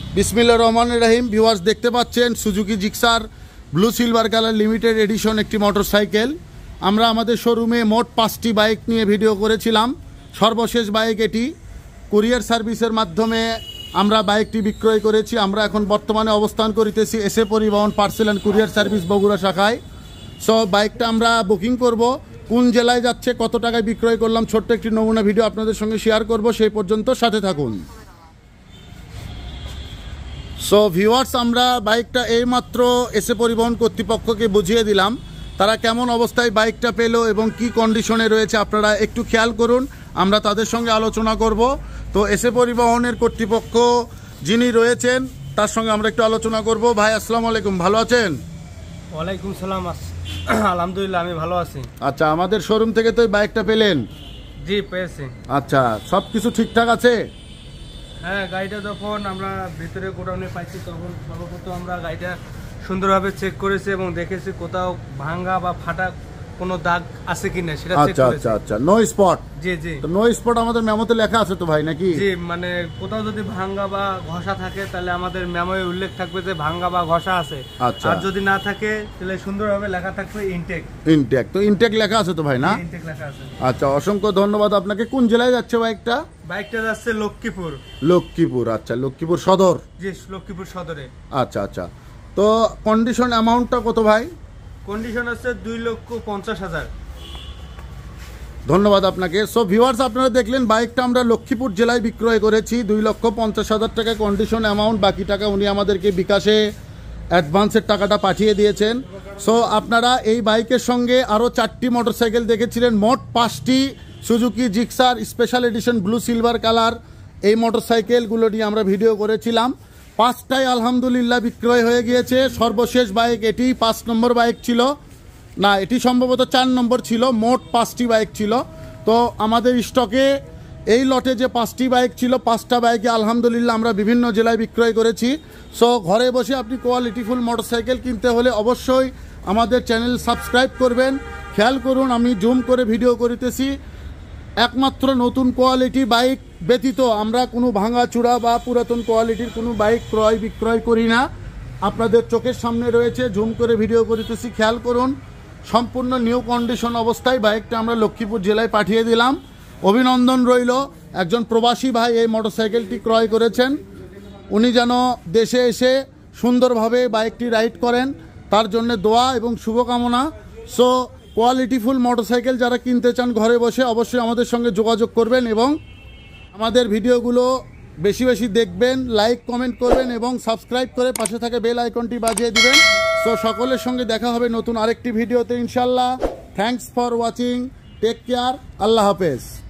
বিসমিল্লাহির রহমানির রহিম। ভিউয়ার্স দেখতে পাচ্ছেন Suzuki Gixxer blue silver colour limited edition একটি মোটরসাইকেল। আমরা আমাদের শোরুমে মোট 5টি বাইক নিয়ে ভিডিও করেছিলাম। সর্বশেষ বাইক এটি কুরিয়ার সার্ভিসের মাধ্যমে আমরা বাইকটি বিক্রয় করেছি। আমরা এখন বর্তমানে অবস্থান করিতেছি SA Paribahan parcel and courier service Bogura শাখায়। সো বাইকটা আমরা বুকিং করব, কোন জেলায় যাচ্ছে, কত টাকায় বিক্রয় করলাম, ছোট্ট একটি নমুনা ভিডিও আপনাদের সঙ্গে শেয়ার করব। সেই পর্যন্ত সাথে থাকুন। সো ভিউয়ার্স, আমরা বাইকটা এইমাত্র এসএ পরিবহন কর্তৃপক্ষকে বুঝিয়ে দিলাম। তারা কেমন অবস্থায় বাইকটা পেল এবং কি কন্ডিশনে রয়েছে আপনারা একটু খেয়াল করুন। আমরা তাদের সঙ্গে আলোচনা করব। তো এসএ পরিবহনের কর্তৃপক্ষ যিনি রয়েছেন তার সঙ্গে আমরা একটু আলোচনা করব। ভাই আসসালামু আলাইকুম, ভালো আছেন? ওয়ালাইকুম সালাম, আলহামদুলিল্লাহ আমি ভালো আছি। আচ্ছা, আমাদের শোরুম থেকে তো এই বাইকটা পেলেন? জি পেয়েছি। আচ্ছা, সব কিছু ঠিকঠাক আছে? হ্যাঁ, গাড়িটা যখন আমরা ভিতরে গোডাউনে পাইছি তখন সর্বপ্রথম আমরা গাড়িটা সুন্দরভাবে চেক করেছি এবং দেখেছি কোথাও ভাঙা বা ফাটা কোনো দাগ আছে কিনা সেটা চেক করেছি। আচ্ছা আচ্ছা, নো স্পট। জি জি, তো নো স্পট আমাদের মেমোতে লেখা আছে তো ভাই, নাকি? জি, মানে কোথাও যদি ভাঙা বা ঘষা থাকে তাহলে আমাদের মেমোয় উল্লেখ থাকবে যে ভাঙা বা ঘষা আছে। আচ্ছা, আর যদি না থাকে তাহলে সুন্দরভাবে লেখা থাকবে ইনটেক। ইনটেক, তো ইনটেক লেখা আছে তো ভাই, না? ইনটেক লেখা আছে। আচ্ছা, অসংখ্য ধন্যবাদ আপনাকে। কোন জেলায় যাচ্ছে বাইকটা? বাইকটা যাচ্ছে লক্ষ্মীপুর। লক্ষ্মীপুর, আচ্ছা, লক্ষ্মীপুর সদর। জি, লক্ষ্মীপুর সদরে। আচ্ছা আচ্ছা, তো কন্ডিশন অ্যামাউন্টটা কত ভাই? কন্ডিশন আছে 2,50,000। ধন্যবাদ আপনাকে। সো ভিউয়ার্স, আপনারা দেখলেন বাইকটা আমরা লক্ষ্মীপুর জেলায় বিক্রয় করেছি 2,50,000 টাকা কন্ডিশন অ্যামাউন্ট। বাকি টাকা উনি আমাদেরকে বিকাশে অ্যাডভান্সের টাকাটা পাঠিয়ে দিয়েছেন। সো আপনারা এই বাইকের সঙ্গে আরও 4টি মোটরসাইকেল দেখেছিলেন। মোট 5টি Suzuki Gixxer special edition blue silver colour এই মোটরসাইকেলগুলো নিয়ে আমরা ভিডিও করেছিলাম। 5টাই আলহামদুলিল্লাহ বিক্রয় হয়ে গিয়েছে। সর্বশেষ বাইক এটি 5 নম্বর বাইক ছিল, না এটি সম্ভবত 4 নম্বর ছিল। মোট 5টি বাইক ছিল। তো আমাদের স্টকে এই লটে যে 5টি বাইক ছিল, 5টা বাইকে আলহামদুলিল্লাহ আমরা বিভিন্ন জেলায় বিক্রয় করেছি। সো ঘরে বসে আপনি কোয়ালিটিফুল মোটরসাইকেল কিনতে হলে অবশ্যই আমাদের চ্যানেল সাবস্ক্রাইব করবেন। খেয়াল করুন, আমি জুম করে ভিডিও করিতেছি। একমাত্র নতুন কোয়ালিটি বাইক ব্যতীত আমরা কোনো ভাঙাচূড়া বা পুরাতন কোয়ালিটির কোনো বাইক ক্রয় বিক্রয় করি না। আপনাদের চোখের সামনে রয়েছে, জুম করে ভিডিও করিতেছি, খেয়াল করুন। সম্পূর্ণ নিউ কন্ডিশন অবস্থায় বাইকটা আমরা লক্ষ্মীপুর জেলায় পাঠিয়ে দিলাম। অভিনন্দন রইল, একজন প্রবাসী ভাই এই মোটরসাইকেলটি ক্রয় করেছেন। উনি যেন দেশে এসে সুন্দরভাবে বাইকটি রাইড করেন, তার জন্য দোয়া এবং শুভকামনা। সো কোয়ালিটিফুল মোটরসাইকেল যারা কিনতে চান ঘরে বসে অবশ্যই আমাদের সঙ্গে যোগাযোগ করবেন এবং আমাদের ভিডিওগুলো বেশি বেশি দেখবেন, লাইক কমেন্ট করবেন এবং সাবস্ক্রাইব করে পাশে থাকা বেল আইকনটি বাজিয়ে দিবেন। সো সকলের সঙ্গে দেখা হবে নতুন আরেকটি ভিডিওতে ইনশাল্লাহ। Thanks for watching, take care, আল্লাহ হাফেজ।